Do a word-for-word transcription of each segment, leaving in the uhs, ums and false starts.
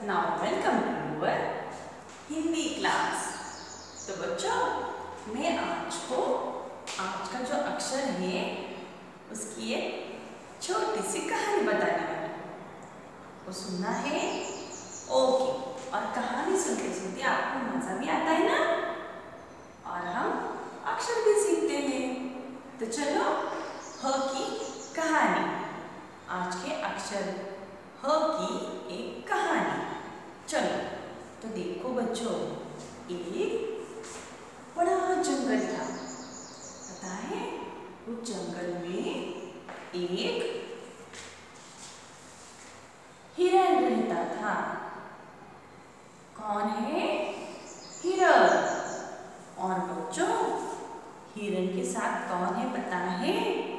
Now welcome to our Hindi class. तो बच्चों, मैं आज को आज का जो अक्षर है उसकी एक छोटी सी कहानी बताने वाली हूँ। वो सुनना है ओके। और कहानी सुनते सुनते आपको मजा भी आता है ना, और हम अक्षर भी सीखते हैं। तो चलो ह की कहानी। आज के अक्षर ह की एक कहानी। चलो तो देखो बच्चों, एक बड़ा जंगल था। पता है, उस जंगल में एक हिरण रहता था। कौन है? हिरण। और बच्चों, हिरण के साथ कौन है पता है?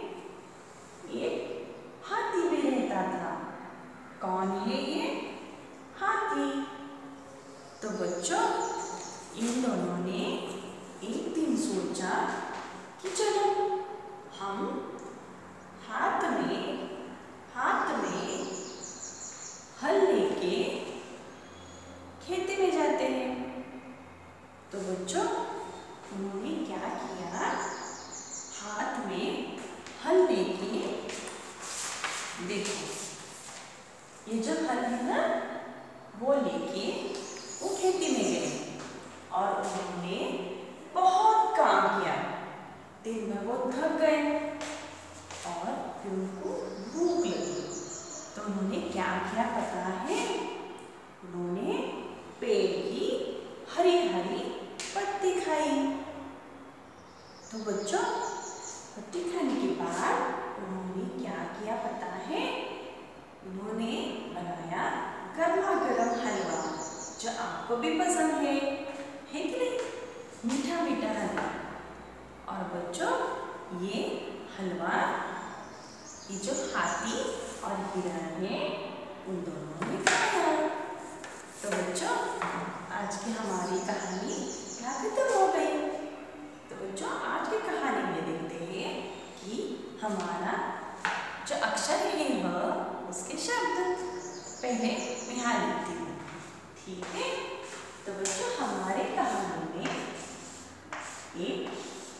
एक हाथी भी रहता था। कौन है ये? हाथी। तो बच्चों, इन दोनों ने एक दिन सोचा कि चलो हम हाथ में हाथ में हल लेके खेती में जाते हैं। तो बच्चों, उन्होंने क्या किया? हाथ में हल लेके, देखो ये जो हल है ना, वो लेके वो खेती में गए और उन्होंने बहुत काम किया। दिन में वो थक गए और फिर उनको भूख लगी। तो उन्होंने क्या किया पता है? उन्होंने पेड़ की हरी हरी पत्ती खाई। तो बच्चों, पत्ती खाने के बाद उन्होंने क्या किया पता है? उन्होंने बनाया गर्मा गर्म हलवा, जो आपको भी पसंद है, है कि नहीं? मीठा मीठा हलवा। और बच्चों, ये हलवा, ये जो हाथी और हिरण है, उन दोनों ने खाया। तो बच्चों, आज की हमारी कहानी क्या खत्म हो गई। तो बच्चों, आज की कहानी में देखते हैं कि हमारा जो अक्षर है वह, उसके शब्द पहले मैं यहाँ लिखती हूँ, ठीक है? तो बच्चों, हमारे कहानी में एक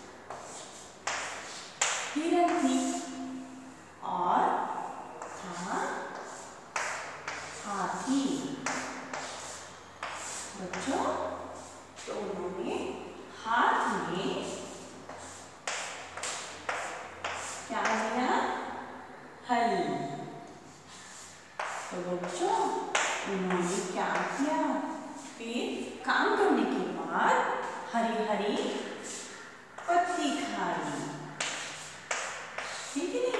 हिरण थी और था हाथी। बच्चों, तो उन्होंने हाथ में क्या लिया? हल। तो बच्चों, उन्होंने क्या किया? फिर काम करने के बाद हरी हरी पत्ती खाई, ठीक है नहीं?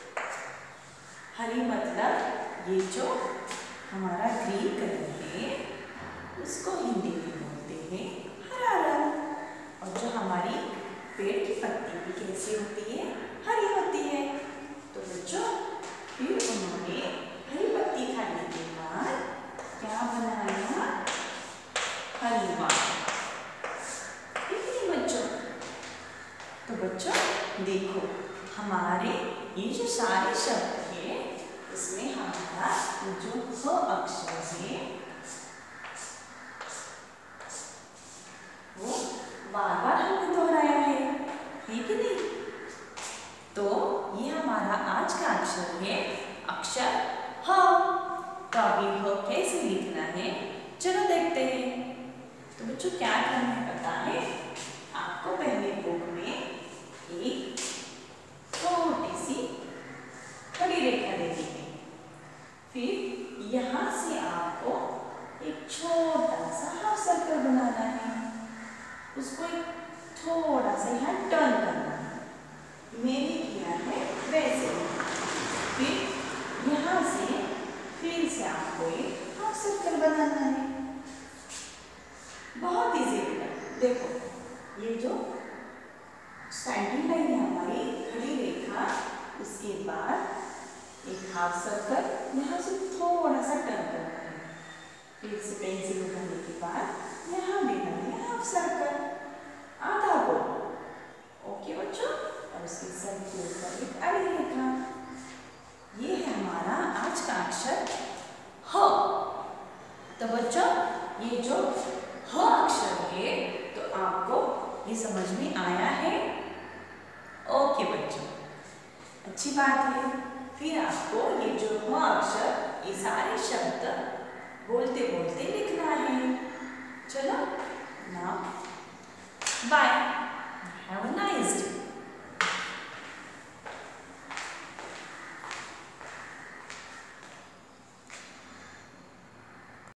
हरी मतलब ये जो हमारा ग्रीन कलर है, उसको हिंदी में बोलते हैं हरा रंग। और जो हमारी पेड़ की पत्ती भी कैसी होती है? हरी होती है। तो बच्चों, फिर उन्होंने हरी पत्ती खाने के बाद क्या बनाया? हलवा, ठीक है बच्चों? तो बच्चों देखो, हमारे ये जो सारे शब्द है, इसमें हमारा जो ह अक्षर है वो बार बार हमने दोहराया है, है कि नहीं? तो ये हमारा आज का अक्षर है, अक्षर ह। तो अभी ह कैसे लिखना है, चलो देखते हैं। तो बच्चों, क्या करना है पता है? आपको पहले बुक में एक छोटी सी खड़ी रेखा देनी है। फिर यहाँ से आपको एक छोटा सा हाफ सर्कल बनाना है। उसको एक थोड़ा सा यहाँ टर्न करना है। मैंने किया है वैसे। फिर यहाँ से फिर से आपको एक हाफ सर्कल बनाना है। बहुत इजी है। देखो, ये जो स्टैंडिंग लाइन है हमारी, खड़ी रेखा, उसके बाद एक हाफ सर्कल, यहाँ से थोड़ा सा टर्न करना है। फिर से पेंसिल उठाने के बाद यहाँ देना है हाफ सर्कल, आधा गोल। ओके बच्चों? और उसके सर के ऊपर एक अड़ी रेखा। ये है हमारा आज का अक्षर ह। ये समझ में आया है? ओके बच्चों, अच्छी बात है। फिर आपको ये जो हुआ अक्षर, ये सारे शब्द बोलते बोलते लिखना है। चलो ना, बाय।